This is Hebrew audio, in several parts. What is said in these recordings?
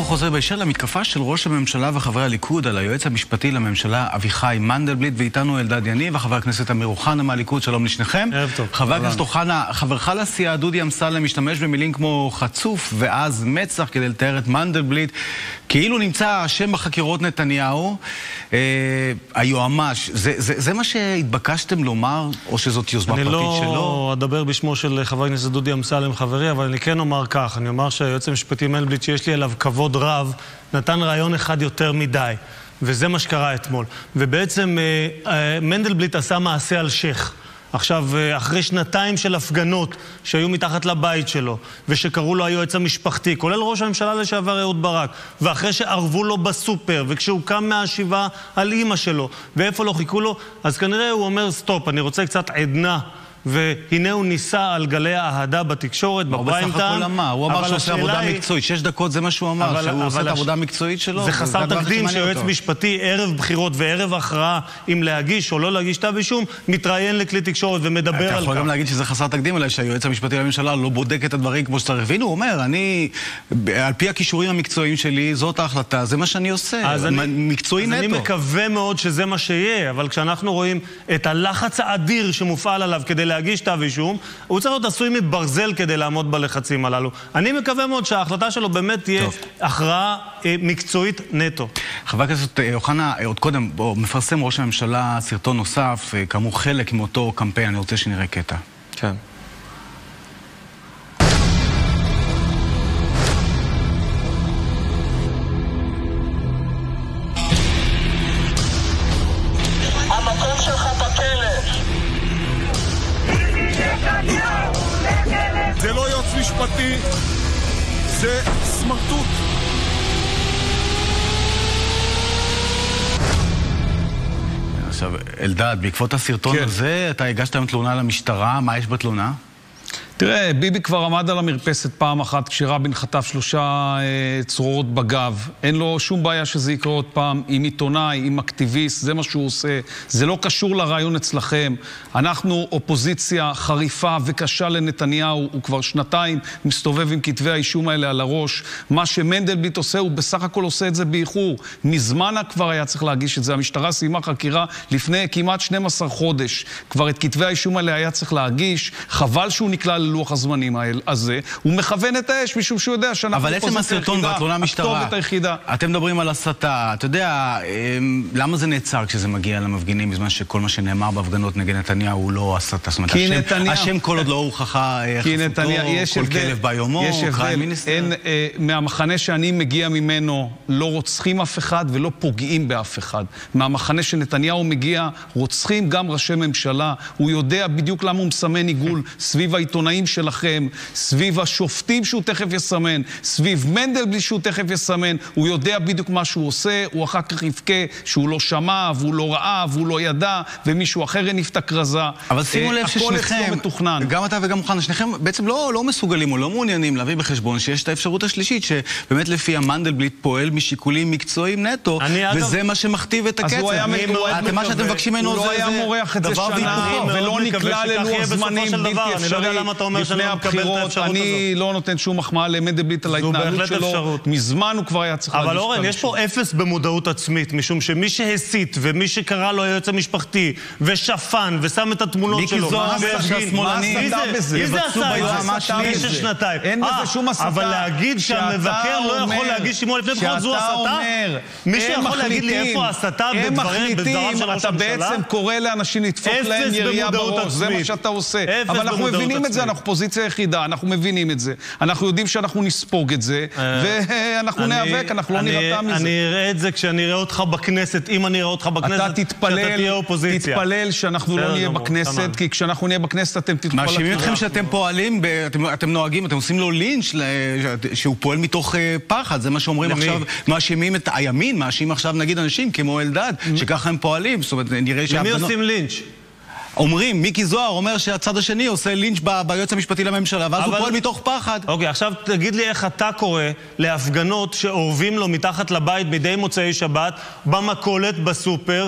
חוזר בהקשר למתקפה של ראש הממשלה וחברי הליכוד על היועץ המשפטי לממשלה אביחי מנדלבליט, ואיתנו אלדד יניב וחבר הכנסת אמיר אוחנה מהליכוד. שלום לשניכם. חבר הכנסת אוחנה, חברך לסיעה דודי אמסלם משתמש במילים כמו חצוף ואז מצח כדי לתאר את מנדלבליט כאילו נמצא אשם בחקירות נתניהו. היועמ"ש, זה מה שהתבקשתם לומר, או שזאת יוזמה פרטית שלו? אני לא אדבר בשמו של חבר הכנסת דודי אמסלם חברי, אבל אני כן אומר כך, אני אומר שהיועץ המשפטי מנדלבליט, שיש לי עליו כבוד רב, נתן רעיון אחד יותר מדי, וזה מה שקרה אתמול. ובעצם מנדלבליט עשה מעשה על שייך. עכשיו, אחרי שנתיים של הפגנות שהיו מתחת לבית שלו, ושקראו לו היועץ המשפחתי, כולל ראש הממשלה לשעבר אהוד ברק, ואחרי שערבו לו בסופר, וכשהוא קם מהשבעה על אמא שלו, ואיפה לא חיכו לו, אז כנראה הוא אומר, סטופ, אני רוצה קצת עדנה, והנה הוא ניסה על גלי האהדה בתקשורת, בפריים טיים. הוא אמר שהוא עושה עבודה מקצועית, 6 דקות זה מה שהוא אמר, שהוא עושה את העבודה המקצועית שלו. זה חסר תקדים שיועץ משפטי ערב בחירות וערב הכרעה, אם להגיש או לא להגיש כתב אישום, מתראיין לכלי תקשורת ומדבר על כך. אתה יכול גם להגיד שזה חסר תקדים, אלא שהיועץ המשפטי לממשלה לא בודק את הדברים כמו שצריך. והנה הוא אומר, על פי הכישורים המקצועיים שלי, זאת ההחלטה, זה מה שאני עושה. מקצועי נטו. אני מקווה מאוד שזה מה שיהיה, אבל כשאנחנו רואים את הלחץ האדיר שמופעל עליו כדי להגיש כתב אישום, הוא צריך להיות עשוי מברזל כדי לעמוד בלחצים הללו. אני מקווה מאוד שההחלטה שלו באמת תהיה הכרעה מקצועית נטו. חבר הכנסת אוחנה, עוד קודם, מפרסם ראש הממשלה סרטון נוסף, כאמור חלק מאותו קמפיין, אני רוצה שנראה קטע. כן. המקום שלך בכלא. זה לא יועץ משפטי, זה סמרטוט. עכשיו, אלדד, בעקבות הסרטון הזה, אתה הגשת היום תלונה למשטרה, מה יש בתלונה? תראה, ביבי כבר עמד על המרפסת פעם אחת כשרבין חטף 3 צרורות בגב. אין לו שום בעיה שזה יקרה עוד פעם עם עיתונאי, עם אקטיביסט, זה מה שהוא עושה. זה לא קשור לרעיון אצלכם. אנחנו אופוזיציה חריפה וקשה לנתניהו. הוא כבר 2 מסתובב עם כתבי האישום האלה על הראש. מה שמנדלבליט עושה, הוא בסך הכל עושה את זה באיחור. מזמן כבר היה צריך להגיש את זה. המשטרה סיימה חקירה לפני כמעט 12 חודש. כבר את כתבי האישום האלה היה צריך להגיש. חבל שהוא נקלע ללוח הזמנים הזה, הוא מכוון את האש משום שהוא יודע שאנחנו אבל עצם הסרטון והתלונה המשטרה, אתם מדברים על הסתה, אתה יודע, למה זה נעצר כשזה מגיע למפגינים בזמן שכל מה שנאמר בהפגנות נגד נתניהו הוא לא הסתה? זאת אומרת, השם כל עוד לא הוכחה חפותו, כל כלב ביומו, קריים מיניסטר. מהמחנה שאני מגיע ממנו לא רוצחים אף אחד ולא פוגעים באף אחד. מהמחנה שנתניהו מגיע רוצחים גם ראשי ממשלה, הוא יודע בדיוק למה הוא מסמן עיגול סביב העיתונאים שלכם, סביב השופטים שהוא תכף יסמן, סביב מנדלבליט שהוא תכף יסמן, הוא יודע בדיוק מה שהוא עושה, הוא אחר כך יבכה שהוא לא שמע, והוא לא ראה, והוא לא ידע, ומישהו אחר יניף את הכרזה. אבל שימו לב ששניכם, גם אתה וגם אוחנה, שניכם בעצם לא מסוגלים או לא מעוניינים להביא בחשבון שיש את האפשרות השלישית, שבאמת לפי המנדלבליט פועל משיקולים מקצועיים נטו, וזה מה שמכתיב את הקצב. מה שאתם מבקשים ממנו זה דבר והיפוכו. ולא נקלע ללוח זמנים בלתי אפשרי לפני הבחירות. אני לא נותן שום מחמאה למנדלבליט על ההתנהלות שלו. מזמן הוא כבר היה צריך להגיש. אבל אורן, יש פה אפס במודעות עצמית, משום שמי שהסית ומי שקרא לו היועץ המשפחתי ושפן ושם את התמונות שלו, מיקי זוהר מי זה עשה את זה? שנתיים. אין בזה שום הסתה. אבל להגיד שהמבקר לא יכול להגיש שימוע לפני בחירות זו הסתה? מי שיכול להגיד לי איפה הסתה בדבריו של ראש אתה בעצם קורא לאנשים לדפוק להם ירייה בראש, זה מה שאתה עושה. אבל אנחנו מבינים את זה, אנחנו פוזיציה יחידה, אנחנו מבינים את זה, אנחנו יודעים שאנחנו נספוג את זה, ואנחנו ניאבק, אנחנו לא נראה מזה. אני אראה את זה כשאני אראה אותך בכנסת, אם אני אראה אותך בכנסת, שאתה תהיה אופוזיציה. תתפלל שאנחנו לא נהיה בכנסת, כי כשאנחנו נהיה בכנסת אתם תתפלו. מאשימים אתכם שאתם פועלים, אתם נוהגים, אתם עושים לו לינץ' שהוא פועל מתוך פחד, זה מה שאומרים עכשיו, מאשימים את הימין, מאשימים עכשיו נגיד אנשים כמו אלדד, שככה הם פועלים, זאת אומרת, נראה למי עושים לינץ'? אומרים, מיקי זוהר אומר שהצד השני עושה לינץ' ביועץ המשפטי לממשלה, ואז הוא פועל מתוך פחד. אוקיי, עכשיו תגיד לי איך אתה קורא להפגנות שאורבים לו מתחת לבית מדי מוצאי שבת, במכולת, בסופר,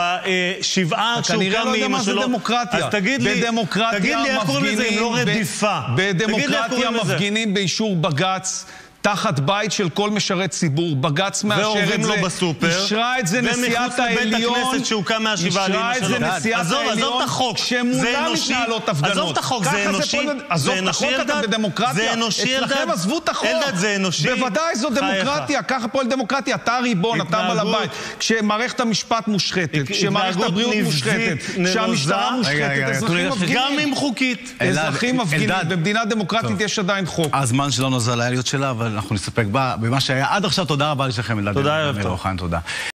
בשבעה שהוא קם מאמא שלו. אז תגיד לי איך קוראים לזה אם לא רדיפה? בדמוקרטיה מפגינים באישור בג"ץ, תחת בית של כל משרת ציבור, בג"ץ מאשר את זה, אישרה את זה נשיאת העליון, אישרה את זה נשיאת העליון, שמולה מתנהלות הפגנות. עזוב את החוק, זה אנושי, עזוב את החוק, אתה בדמוקרטיה, אצלכם עזבו את החוק, בוודאי זו דמוקרטיה, ככה פועל דמוקרטיה, אתה ריבון, אתה בעל הבית, כשמערכת המשפט מושחתת, כשמערכת הבריאות מושחתת, כשהמשטרה מושחתת, אזרחים מפגינים. גם אם חוקית. אזרחים מפגינים, במדינה דמוקרטית יש עדיין חוק. הזמן שלנו זה הלילות שלה, אבל אנחנו נסתפק במה שהיה עד עכשיו. תודה רבה לשכם, אלדד. תודה, ערב טוב. תודה.